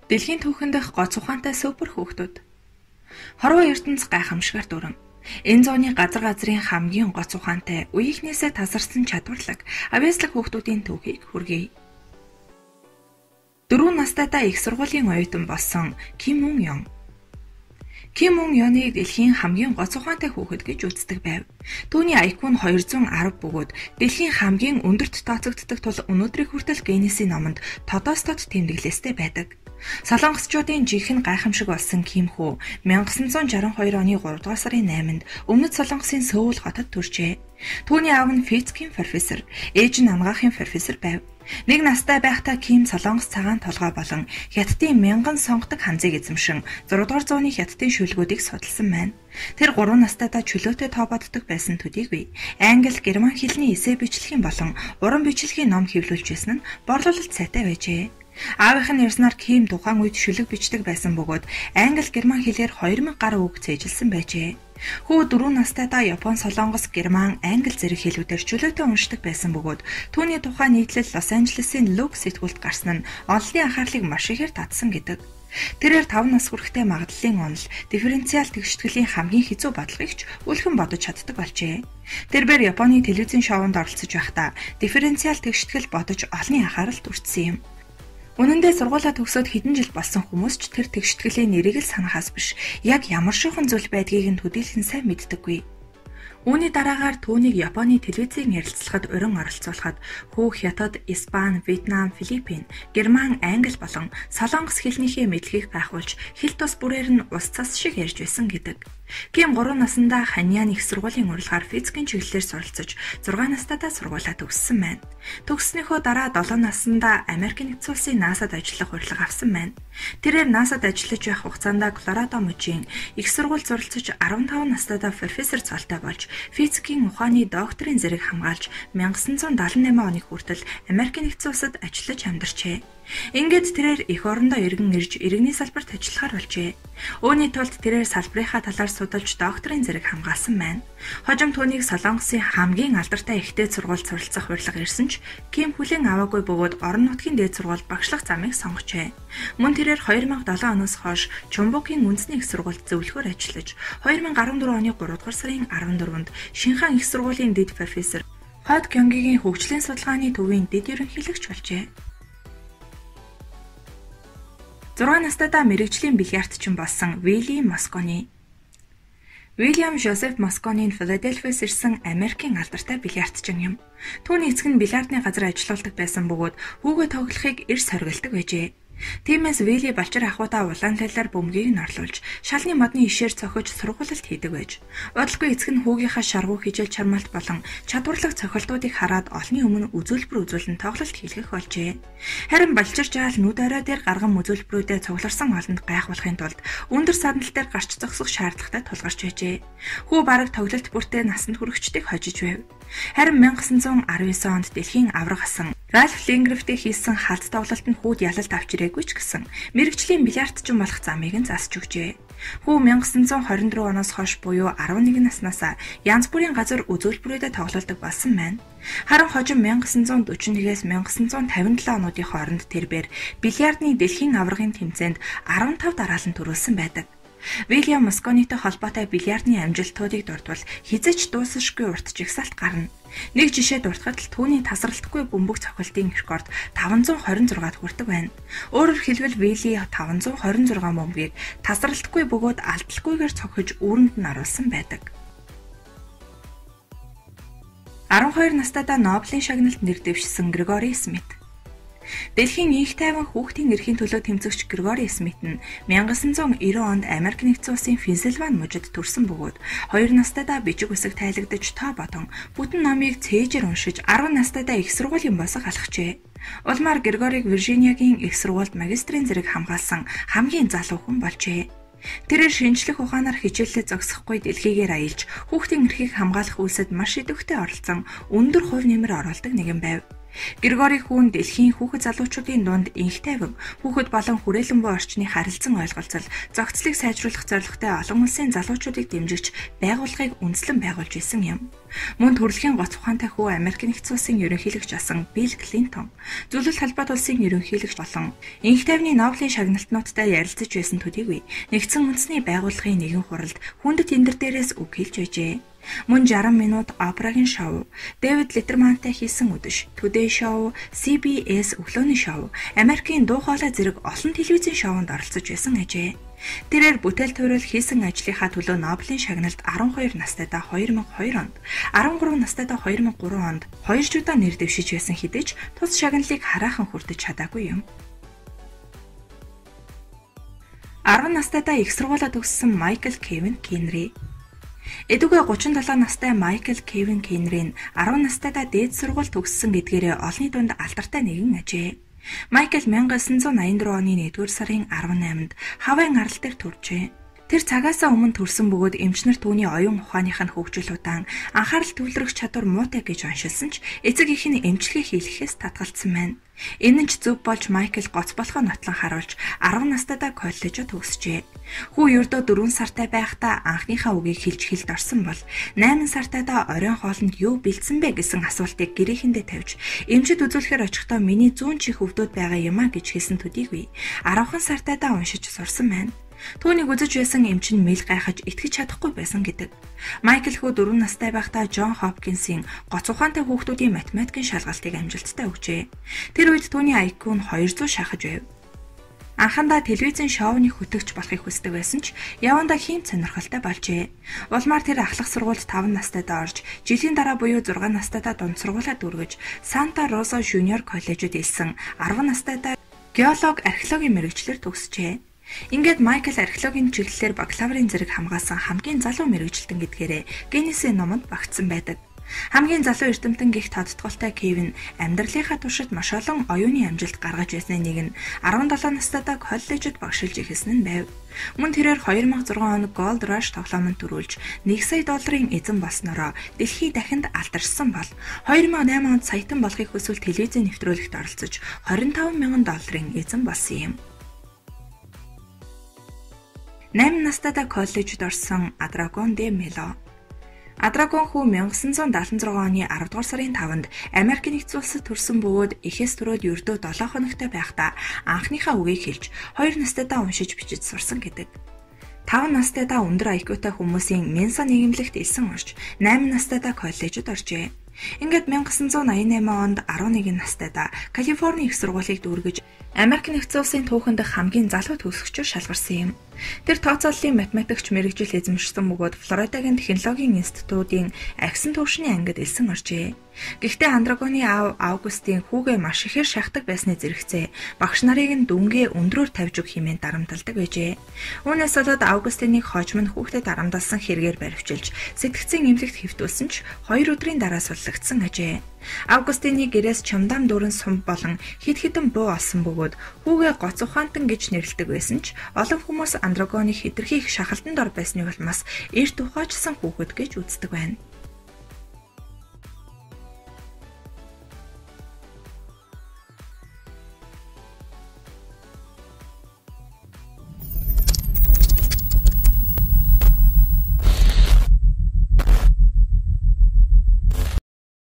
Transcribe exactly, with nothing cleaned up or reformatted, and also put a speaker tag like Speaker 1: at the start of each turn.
Speaker 1: Дэлхийн түүхэн дэх гоц ухаантай супер хүүхдүүд. Хорвоо ертөнц гайхамшигар дүрэн. Энэ зууны газар газрын хамгийн гоц ухаантай үеийнхнээсээ тасарсан чадварлаг авьяаслаг хүүхдүүдийн түүхийг хүргэе. Дөрвөн настайдаа их сургуулийн оюутан болсон Ким Мун Ён. Ким Мун Ёныг дэлхийн хамгийн гоц ухаантай хүүхэд гэж үздэг байв. Түүний ай кью нь двести ten бөгөөд дэлхийн хамгийн өндөрт тооцогддог тул өнөөдрийн хүртэл Гиннесийн номонд тодоостод тэмдэглэстэй байдаг. Солонгосчуудын жинхэнэ гайхамшиг болсон Ким хүү 천구 шестьдесят two оны гурав дугаар сарын eighнд Өмнөд Солонгосын Сөүл хотод төржээ. Түүний аав нь физикийн профессор, ээж нь анагаахын профессор байв. Нэг настай байхдаа Ким Солонгос цагаан толгой болон Хятадын мянган сонгодог ханзыг эзэмшин зургаадугаар зууны Хятадын шүлгүүдийг судалсан байна. Тэр гурван настайдаа чөлөөтэй тоо боддог байсан төдийгүй англи, герман хэлний эссе бичлэгийн болон уран бичлэгийн ном хэвлүүлж байсан нь борлуулалт сайтай байжээ. Аавынх нь ярьснаар Ким тухайн үед шүлэг бичдэг байсан бөгөөд англи, герман хэлээр two thousand гаруй үг цээжилсэн байжээ. Хүү дөрвөн настайдаа Япон, Солонгос, Герман, англи зэрэг хэлүүдээр чөлөөтэй уншдаг байсан бөгөөд түүний тухай нийтлэл Лос Анжелесийн Лук сэтгүүлд гарсан нь олонний анхаарлыг маш ихээр татсан гэдэг. Тэрээр five нас хүрэхтэй магадлалын онол, дифференциал тэгштгэлийн хамгийн хэцүү бодлогыг ч үлхэн бодож чаддаг болжээ. Тэрээр Японы телевизийн шоунд оролцож байхдаа дифференциал тэгштгэл бодож олонний анхаарал төрсөн юм. Үнэн дээр сургуулаа төгсөөд хэдэн жил болсон хүмүүс ч тэр тэгштгэлийн нэрийг л санахаас биш яг ямар шихэн зүйл байдгийг нь төдийлөн сайн мэддэггүй. Үүний дараагаар түүнийг Японы телевизийн ярилцлагад урин оролцуулахад хүү Хятад, Испани, Вьетнам, Филиппин, Герман, англи болон солонгос хэлнийхээ мэдлэгийг гайхуулж хэл тус бүрээр нь ус цас шиг ярьж байсан гэдэг. Ким гурван наснда Ханьян их сургуулийн урилгаар физикийн чиглэлээр суралцаж six настайдаа сургуулаа төгссөн байна. Төгссөнийхөө дараа seven наснда Америк нэгдсэн улсын НАСА-д ажиллах урилга авсан байна. Тэрээр НАСА-д ажиллаж байх хугацаанд Колорадо мужийн их сургуульд суралцаж fifteen настайдаа профессор цолтой болж физикийн ухааны докторийн зэрэг хамгаалж nineteen seventy-eight оны хүртэл Америк нэгдсэн улсад ажиллаж амьдарчээ. Ингээд тэрээр эх орондоо иргэн ирж иргэний салбарт ажиллахаар болжээ. Үүний тулд тэрээр салбарынхаа талаар судалж докторийн зэрэг хамгаалсан байна. Хожим түүнийг Солонгосын хамгийн алдартай ихтэй сургуульд суралцах урилга ирсэн ч Ким хүлээн аваагүй бөгөөд орон нутгийн дээд сургуульд багшлах замыг сонгожээ. Мөн тэрээр two thousand seven оноос хойш Чумбукийн үндэсний их сургуульд зөвлөхөөр ажиллаж two thousand fourteen оны three дугаар сарын fourteen-нд Шинхан их сургуулийн дэд профессор, Хот Кёнгигийн хөгжлийн судалгааны төвийн дэд ерөнхийлөгч болжээ. six настайдаа мэрэгжлийн бильярдчин болсон Вилли Москони. Вильям Жозеф Москони нь Филадельфиас ирсэн Америкийн алдартай бильярдчин юм. Түүний эцэг нь бильярдны газар ажиллаулдаг байсан бөгөөд хүүгээ тоглохыг эрс хоригддаг байжээ. Тиймээс Вилли балчир ахуйдаа улаан талаар бөмбөгийг нь орлуулж, шалны модны ишээр цохиж сургуулалт хийдэг байж. Удалгүй эцэг нь хүүгийнхаа шаргуу хижээл чармаалт болон чадварлаг цохилтуудыг хараад олонний өмнө үзүүлбэр үзүүлэн тоглолт хийлгэх болжээ. Харин балчир жаал нүд орой дээр гарган үзүүлбэрүүдэд цугларсан олонд гайхуулахын тулд өндөр саднал дээр гарч зогсох шаардлагатай тулгарч байжээ. Хүү бараг тоглолт бүртээ насанд хүрэгчдийг хожиж байв. Харин nineteen nineteen онд дэлхийн авраг асан Ральф Лингрефтэй хийсэн халт тоглолт нь хүүд ялалт авч ирээгүй ч гэсэн мэрэгжлийн бильярдчин болох замыг нь засч өгчээ. Хүү nineteen twenty-four оноос хойш буюу eleven наснаас янз бүрийн газар үзүүлбэрүүдэд тоглолдог болсон байна. Харин хожим nineteen forty-one-ээс nineteen fifty-seven онуудын хооронд тэрээр бильярдны дэлхийн аврагын тэмцээнд fifteen дараалан төрүүлсэн байдаг. Вильям Москонитой холбоотой бильярдны амжилтуудыг дурдвал хизэж дуусашгүй урт жигсаалт гарна. Нэг жишээ дуртахад л түүний тасралтгүй бөмбөг цохилтын рекорд five twenty-six хүрдэг байна. Өөрөөр хэлбэл Вилли five twenty-six бөмбөгийг тасралтгүй бөгөөд алдалгүйгээр цохиж үүрэнд нь оруулсан байдаг. twelve настайдаа Нобелийн шагналд нэр дэвшсэн Григори Смит. Дэлхийн их тайван хүүхдийн эрхийн төлөө тэмцэгч Григори Смит нь nineteen ninety онд Америк нэгдсэн улсын Пенсильвани мужид төрсэн бөгөөд two настайдаа бичиг үсэг тайлагдаж тоо бодон бүтэн номыг цээжээр уншиж ten настайдаа их сургуулийн босох алхажээ. Улмаар Григориг Виржиниагийн их сургуульд магистрийн зэрэг хамгаалсан хамгийн залуу хүн болжээ. Тэрээр шинжлэх ухаанаар хичээлээ зогсохгүй дэлхийгээр аялж хүүхдийн эрхийг хамгаалах үйлсэд маш идэвхтэй оролцсон өндөр хувь нэмэр оруулдаг нэгэн байв. Григори хүүн дэлхийн хүүхэд залуучуудын дунд инх тайван, хүүхэд болон хүрээлэн буй орчны харилцан ойлголцол, зохицлыг сайжруулах зорилготой олон улсын залуучуудыг дэмжигч байгууллагыг үндэслэн байгуулж исэн юм. Мөн төрөлхийн гоц ухаантай хүү Америк нэгдсэн улсын ерөнхийлөгч асан Билл Клинтон, Зөвлөлт холбоот улсын ерөнхийлөгч болон инх тайвны Нобелийн шагналтнуудтай ярилцаж байсан төдийгүй нэгдсэн үндэсний байгууллагын нэгэн хуралд хүндэт эндэр дээрээс үг хэлж байжээ. Мөн сixty минут Опрагийн шоу, Дэвид Леттермантай хийсэн үдэш, Today Show, си би эс өглөөний шоу, Америкийн дуу хоолой зэрэг олон телевизийн шоунд оролцож байсан ажээ. Тэрээр бүтээл туурал хийсэн ажлынхаа төлөө Нобелийн шагналд twelve настайдаа two thousand two онд, thirteen настайдаа two thousand three онд хоёр жудаа нэр дэвшиж байсан хэдий ч тус шагналыг хараахан хүртэж чадаагүй юм. ten настайдаа их сургуулаа төгссөн Майкл Кевин Кенри. Эдүгээ thirty-seven настай Майкл Кевин Кенри нь ten настайдаа дээд сургууль төгссөн гэдгээрээ олонний дунд алдартай нэгэн ажээ. Майкл nineteen eighty-four оны нэгдүгээр сарын eighth-нд Хавайн арал дээр төржээ. Тэр цагаасаа өмнө төрсөн бөгөөд эмчнэр түүний оюун ухааных нь хөгжил удаан анхаарал төвлөрөх чадвар муутай гэж оншилсан ч эцэг эх нь эмчилгээ хийлгэхээс татгалцсан байна. Энэ нь ч зөв болж Майкл гоц болохоо нотлон харуулж ten настайдаа коллежид төгсжээ. Хүү ердөө four сартай байхдаа анхныхаа үгийг хэлж хэлд орсон бол eight сартайдаа оройн хоолнд юу бэлдсэн бэ гэсэн асуултыг гэрээхэндээ тавьж эмчид үзүүлэхээр очихдоо миний зүүн чих өвдөд байгаа юм а гэж хэлсэн төдийгүй ten сартайдаа уншиж сурсан байна. Түүнийг үзэж байсан эмч нь мэл гайхаж итгэж чадахгүй байсан гэдэг. Майкл хүү four настай байхдаа Джон Хопкинсийн гоц ухаантай хүүхдүүдийн математикийн шалгалтыг амжилттай өгчээ. Тэр үед түүний ай кью нь two hundred шахаж байв. Анхандаа телевизийн шоуны хөтөгч болохыг хүсдэг байсан ч явандаа хийм сонирхолтой болжээ. Улмаар тэр ахлах сургуульд five настайдаа орж, жилийн дараа буюу six настайдаа дунд сургуулаа дүүргэж, Санта Роза Жуниор коллежид илсэн ten настайдаа геолог археологийн мэргэжлэр төгсжээ. Ингээд Майкл археологийн чиглэлээр бакалаврын зэрэг хамгаалсан хамгийн залуу мэргэжилтэн гэдгээрээ Гиннесийн номонд багтсан байдаг. Хамгийн залуу эрдэмтэн гэх тодтголтой Кевин амьдралынхаа туршид маш олон оюуны амжилт гаргаж байсны нэг нь seventeen настайдаа коллежид багшилж эхэлсэн нь байв. Мөн тэрээр two thousand six он Gold Rush тоглоомонд төрүүлж one сая долларын эзэн болсноороо дэлхий дахинд алдаршсан бол two thousand eight онд саятан болохыг хүсвэл телевизийн нэвтрүүлэгт оролцож twenty-five thousand долларын эзэн болсон юм. eight настайдаа коллежид орсон Адрагон де Мело. Адрагон хүү nineteen seventy-six оны ten дугаар сарын five-нд Америк нэгдсэн улсад төрсэн бөгөөд эхээс төрөөд ердөө seven хоногтой байхдаа анхныхаа үгийг хэлж two настайдаа уншиж бичиж сурсан гэдэг. five настайдаа өндөр ай кью-тай хүмүүсийн Менса нийгэмлэгт элсэн орж eight настайдаа коллежид оржээ. Ингээд nineteen eighty-eight онд eleven настайдаа Калифорни их сургуулийг дүүргэж Америк нэгдсэн улсын түүхэн дэх хамгийн залуу төгсөгчөөр шалгарсан юм. Тэр тооцооллын математикч мэргэжил эзэмшсэн бөгөөд Флоридагийн технологийн институтын агсан түвшний ангид элсэн оржээ. Гэхдээ Андрагоны аав Августин хүүгээ маш ихээр шахдаг байсны зэрэгцээ багш нарыг нь дүнгээ өндрөөр тавьж өг хэмээн дарамталдаг байжээ. Үүнээс болоод Августиныг хожим нь хүүхдэд дарамталсан хэрэгээр баривчилж сэтгцийн эмнэлэгт хэвтүүлсэн ч хоёр өдрийн дараа суллагдсан ажээ. Августины гэрээс чамдаам дүүрэн сум болон хид хідэн буу олсон бөгөөд хүүгээ гоц ухаантан гэж нэрлэдэг байсан ч олон хүмүүс Андрагоныг хэтэрхий их шахалтанд ор байсны улмаас эрт ухаажсан хүүхэд гэж үздэг байна.